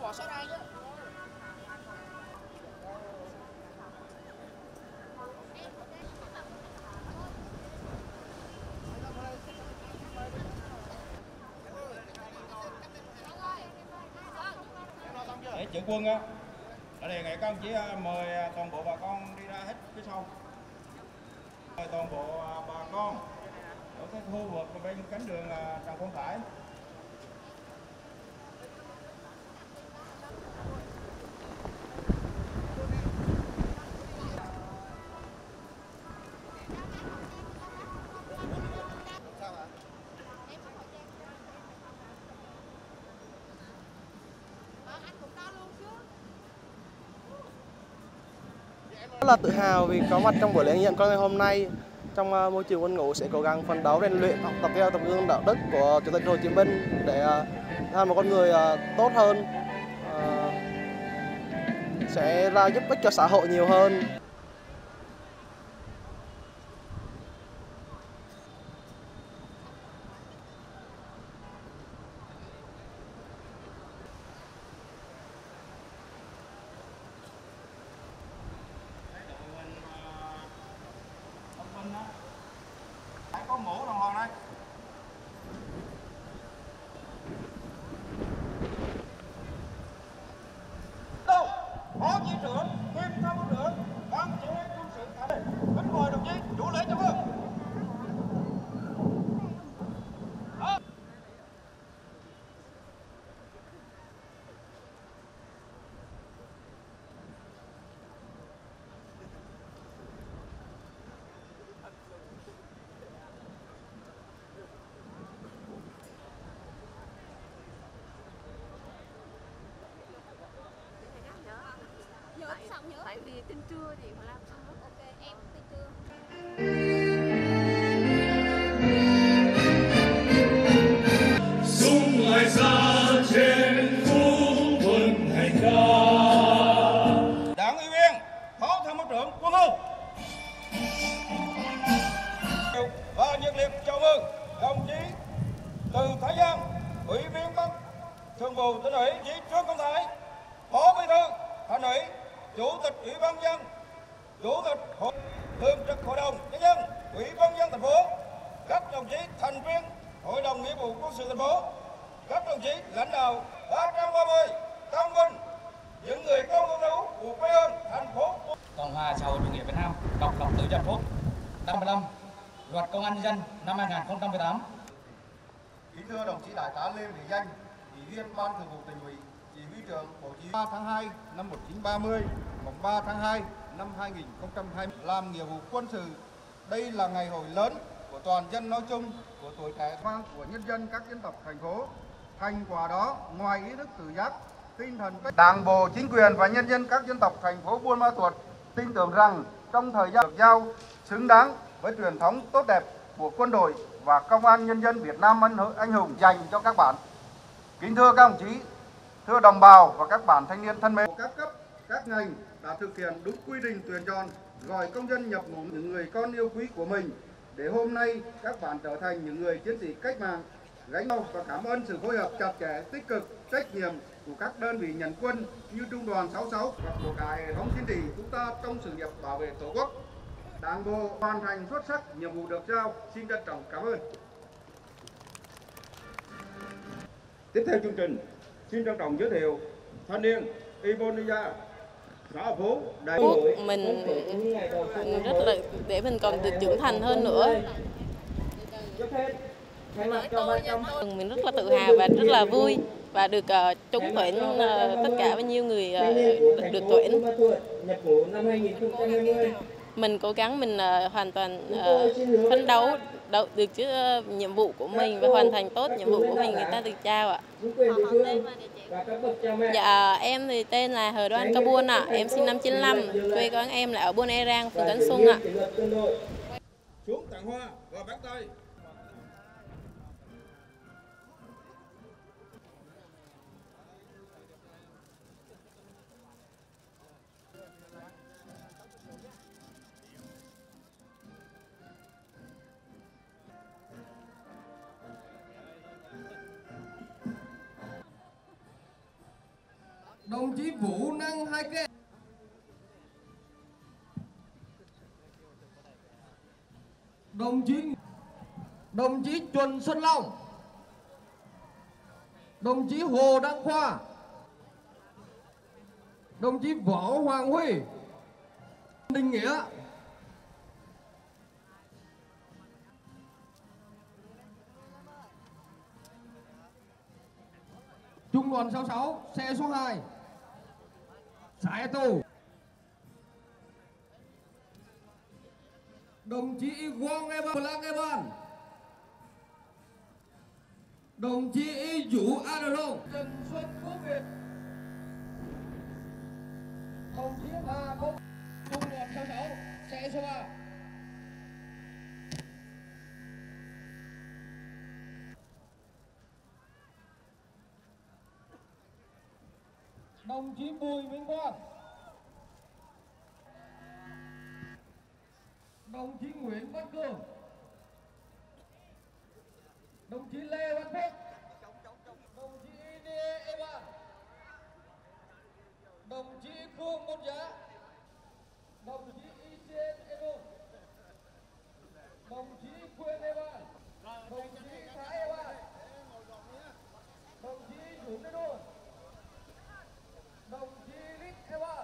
Để chữ quân á, đề nghị các ông chí mời toàn bộ bà con đi ra hết phía sau. Mời toàn bộ bà con ở cái khu vực bên cánh đường Trần Quang Khải. Rất là tự hào vì có mặt trong buổi lễ nhận con ngày hôm nay. Trong môi trường quân ngũ sẽ cố gắng phấn đấu rèn luyện, học tập theo tấm gương đạo đức của Chủ tịch Hồ Chí Minh để thành một con người tốt hơn, sẽ ra giúp ích cho xã hội nhiều hơn. Có mũ đồng hồ đây. Đâu? Phó chi trưởng, kiêm tham mưu trưởng, ban chỉ huy quân sự tại đây. Kính mời đồng chí chủ lễ Trung ương. Tại vì tin trưa thì mà làm xong đó. Ok, em tin trưa. Súng lại ra trên khu quân hành ca. Đảng ủy viên, phó tham mưu trưởng quân khu. Và nhiệt liệt chào mừng đồng chí Từ Thái Giang, ủy viên ban thường vụ tỉnh ủy, chí Trương Công Thái, phó bí thư Thành ủy, chủ tịch ủy ban nhân dân, chủ tịch hội thường trực hội đồng nhân dân, ủy ban nhân thành phố, các đồng chí thành viên hội đồng nghĩa vụ quân sự thành phố, các đồng chí lãnh đạo 330 công binh, những người công ưu tú của quê hương thành phố Cộng hòa xã hội chủ nghĩa Việt Nam, độc lập tự do hạnh phúc. 85 Luật Công an Nhân dân năm 2018. Kính thưa đồng chí Đại tá Lê Thị Danh, Ủy viên Ban Thường vụ Tỉnh ủy, Chỉ huy trưởng Bộ Chỉ huy 3 tháng 2 năm 1930, mùng 3 tháng 2 năm 2020 làm nghĩa vụ quân sự. Đây là ngày hội lớn của toàn dân nói chung, của tuổi trẻ vang của nhân dân các dân tộc thành phố. Thành quả đó, ngoài ý thức tự giác, tinh thần Đảng bộ, chính quyền và nhân dân các dân tộc thành phố Buôn Ma Thuột tin tưởng rằng trong thời gian được giao xứng đáng với truyền thống tốt đẹp của quân đội và công an nhân dân Việt Nam anh hùng dành cho các bạn. Kính thưa các đồng chí, thưa đồng bào và các bạn thanh niên thân mến, các cấp, các ngành đã thực hiện đúng quy định tuyển chọn, gọi công dân nhập ngũ những người con yêu quý của mình, để hôm nay các bạn trở thành những người chiến sĩ cách mạng, gánh vác và cảm ơn sự phối hợp chặt chẽ, tích cực, trách nhiệm của các đơn vị nhận quân như Trung đoàn 66 và của cả hệ thống chính trị chúng ta trong sự nghiệp bảo vệ Tổ quốc. Đảng bộ hoàn thành xuất sắc nhiệm vụ được giao. Xin trân trọng cảm ơn. Tiếp theo chương trình, xin trân trọng giới thiệu thanh niên Indonesia, xã phố đại hội. Mình rất là để mình còn được trưởng thành hơn nữa. Mình rất là tự hào và rất là vui và được trúng tuyển tất cả bao nhiêu người được tuyển. Mình cố gắng mình hoàn toàn phấn đấu được chứ nhiệm vụ của mình và hoàn thành tốt nhiệm vụ của mình người ta được trao ạ. Dạ em thì tên là Hờ Đoan Ca Buôn ạ, em sinh năm 95, quê quán em là ở Buôn E Rang, phường Tấn Xuân ạ. Xuống tặng hoa và bắt tay. Đồng chí Vũ Năng Hai Kê. Đồng chí Trần Xuân Long. Đồng chí Hồ Đăng Khoa. Đồng chí Võ Hoàng Huy. Đình Nghĩa. Trung đoàn 66, xe số 2, Xã Tù. Đồng chí Quang Evan. Đồng chí Vũ Adron. Trần Xuân Quốc Việt. Đồng chí Hà Công. Trung đoàn 66, xe số 3. Đồng chí Bùi Minh Quang. Đồng chí Nguyễn Văn Cường. Đồng chí Lê Văn Phúc. Đồng chí Ine Evan. Đồng chí Phương Môn Giá. Đồng chí Isen Evan. Đồng chí Quyên Evan. Đồng chí Thái Evan. Đồng chí Dũng Evan. Đồng chí Lít Evan.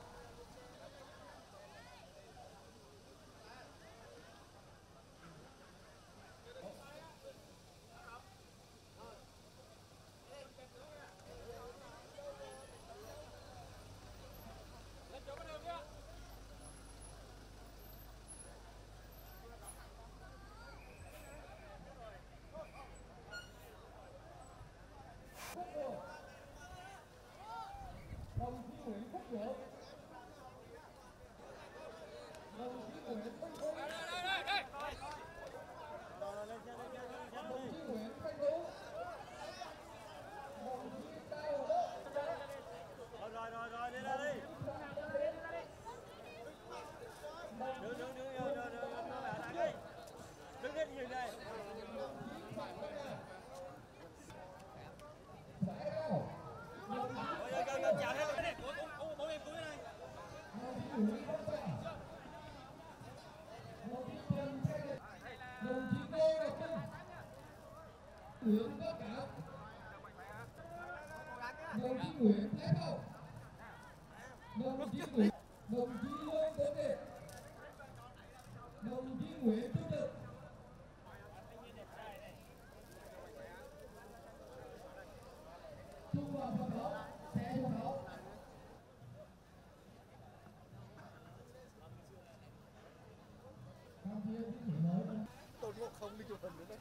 Đồng chí Nguyễn Quốc Vượng. Đồng chí Nguyễn Thanh Tú. Đồng chí Nguyễn Thanh Tú. Đồng chí Cao Hồ Đốc. Rồi đi ra đi. Đứng hết gì đây. Chào hết cái này của bố em túi này. Đồng chí Ngô Ngọc Trinh. Nguyễn Tất Cả. Đồng chí Nguyễn Thái Thâu. Đồng chí Lương Tuấn Kiệt. Đồng chí Nguyễn Trung Trực. Trung đoàn 66, xe số 6. Tôn Ngộ Không đi chụp hình nữa đấy.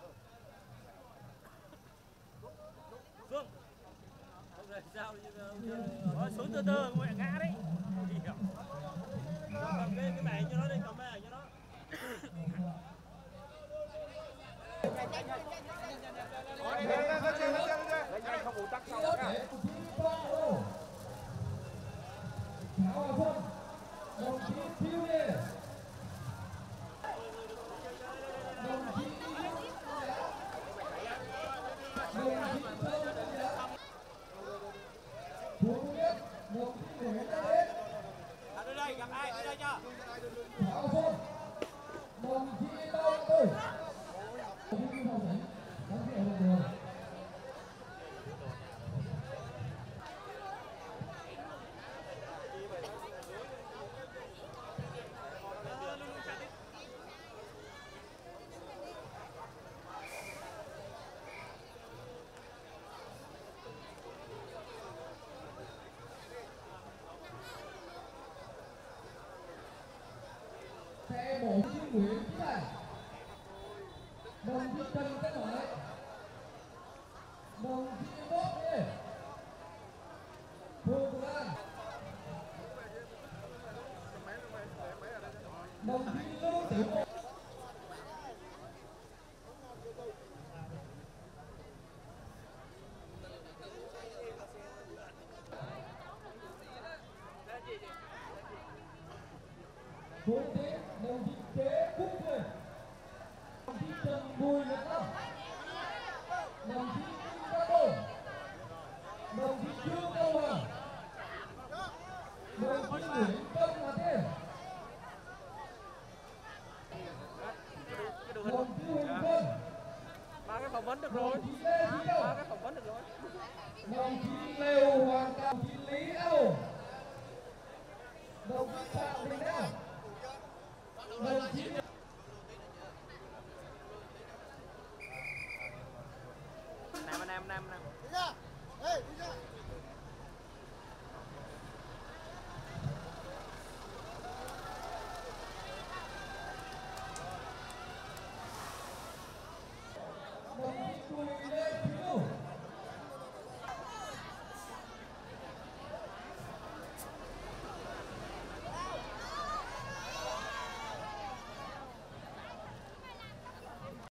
Xuống. Rồi sao rồi xuống từ từ nguyện ngã đấy. Cầm cái mày cho nó đi, cầm cái cho nó. Không ủn tắc sau cả. Đồng chí Thiêu Lê. Đồng chí Đồng chí Nguyễn Văn Đến. Ở đây gặp ai ở đây cho. Thảo Xuân. Đồng chí Đào Tư. Đồng chí Phong Thịnh. Đồng chí Hồng Đường. Xe bộ chí Nguyễn Chí Thành. Đồng chí Trần Tấn Lợi. Đồng chí Bốt Lê. Phương Tùng An. Đồng chí Lưu Tiểu Một. Phó Tế đồng chí Kế Quốc Lê. Đồng chí Trần Bùi Nhật Long. Đồng chí Đinh Đăng Đô. Đồng chí Trương Cao Hoàng. Nguyễn Tân